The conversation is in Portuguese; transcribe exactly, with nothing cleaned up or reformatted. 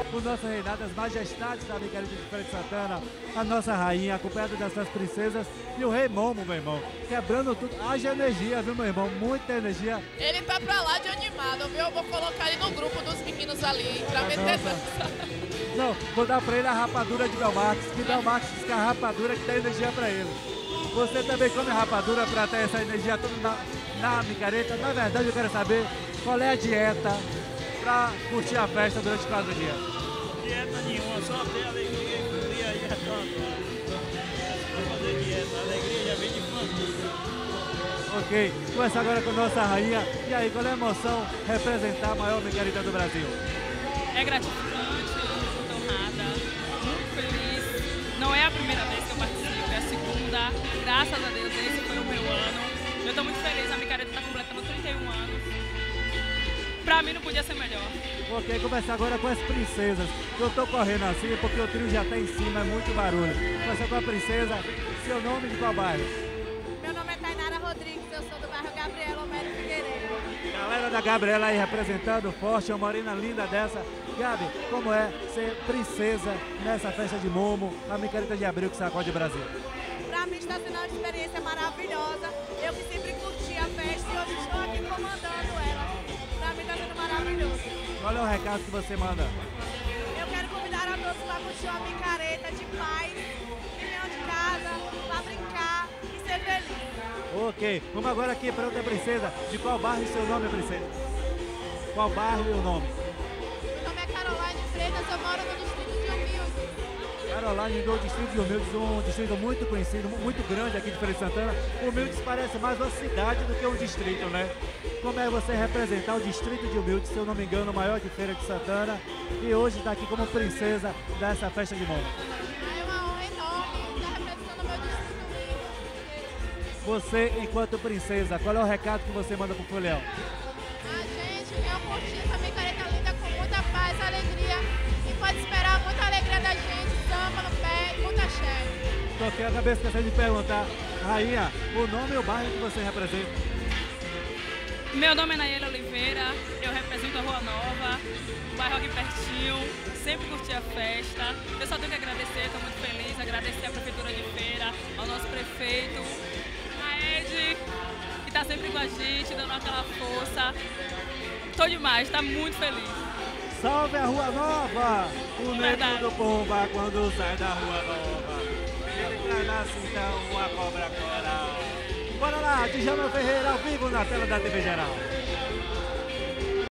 o nosso reinado, as majestades da Micareta de Feira de Santana, a nossa rainha, acompanhada das suas princesas, e o rei Momo, meu irmão, quebrando tudo. Haja energia, viu, meu irmão? Muita energia. Ele tá pra lá de animado, viu? Eu vou colocar ele no grupo dos meninos ali, pra meter dança. Não, vou dar pra ele a rapadura de Belmarx, que Belmarx diz que é a rapadura que dá energia pra ele. Você também come rapadura pra ter essa energia toda na, na micareta? Na verdade, eu quero saber qual é a dieta pra curtir a festa durante quatro dias. Dieta nenhuma, só ter alegria e folia aí já pronto. Não fazer dieta, a alegria já vem de pronto. Ok, começar agora com a nossa rainha. E aí, qual é a emoção representar a maior micareta do Brasil? É gratificante, muito honrada, muito feliz. Não é a primeira vez que eu participo, é a segunda. Graças a Deus, esse foi o meu ano. Eu estou muito feliz, a micareta está completando trinta e um anos. Pra mim não podia ser melhor. Ok, começar agora com as princesas. Eu tô correndo assim porque o trio já tá em cima, é muito barulho. Começar com a princesa, seu nome de qual bairro? Meu nome é Tainara Rodrigues, eu sou do bairro Gabriela Homero Figueiredo. Galera da Gabriela aí representando forte, uma morena linda dessa. Gabi, como é ser princesa nessa festa de Momo, a micareta de abril que sacode o Brasil? Pra mim está sendo uma experiência maravilhosa. Eu que sempre curti a festa e hoje estou aqui comandando ela. Pra mim está sendo maravilhoso. Qual é o recado que você manda? Eu quero convidar a todos para curtir uma micareta de paz, que venham de casa, para brincar e ser feliz. Ok, vamos agora aqui para outra princesa. De qual bairro e seu nome, princesa? Qual bairro e o nome? Meu nome é Caroline Freitas, eu moro no distrito de Humilde. Caroline do distrito de Humildes, um distrito muito conhecido, muito grande aqui de Feira de Santana. Humildes parece mais uma cidade do que um distrito, né? Como é você representar o distrito de Humildes, se eu não me engano, o maior de Feira de Santana, e hoje está aqui como princesa dessa festa de Momo? É uma honra enorme estar representando o meu distrito lindo. Você, enquanto princesa, qual é o recado que você manda pro Folião? A gente veio curtir essa micareta linda com muita paz, alegria, e pode esperar muita alegria da gente, samba no pé e muita axé. Toquei a cabeça esquecendo de perguntar, rainha, o nome e o bairro que você representa? Meu nome é Nayela Oliveira, eu represento a Rua Nova, o bairro aqui pertinho, sempre curti a festa. Eu só tenho que agradecer, estou muito feliz, agradecer à Prefeitura de Feira, ao nosso prefeito, a Ed, que está sempre com a gente, dando aquela força. Estou demais, está muito feliz. Salve a Rua Nova! O Verdade. negro do pomba quando sai da Rua Nova. Ele traz na cinta uma cobra coral. Bora lá, Djalma Ferreira ao vivo na tela da T V Geral.